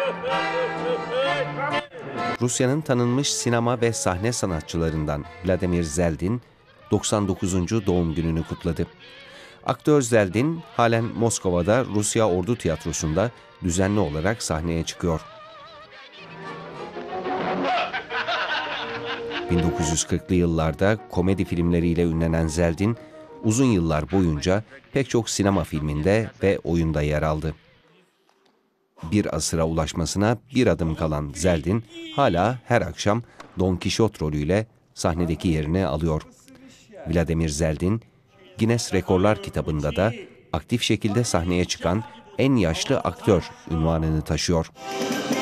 Rusya'nın tanınmış sinema ve sahne sanatçılarından Vladimir Zeldin, 99. doğum gününü kutladı. Aktör Zeldin, halen Moskova'da Rusya Ordu Tiyatrosu'nda düzenli olarak sahneye çıkıyor. 1940'lı yıllarda komedi filmleriyle ünlenen Zeldin, uzun yıllar boyunca pek çok sinema filminde ve oyunda yer aldı. Bir asıra ulaşmasına bir adım kalan Zeldin, hala her akşam Don Kişot rolüyle sahnedeki yerini alıyor. Vladimir Zeldin, Guinness Rekorlar kitabında da aktif şekilde sahneye çıkan en yaşlı aktör unvanını taşıyor.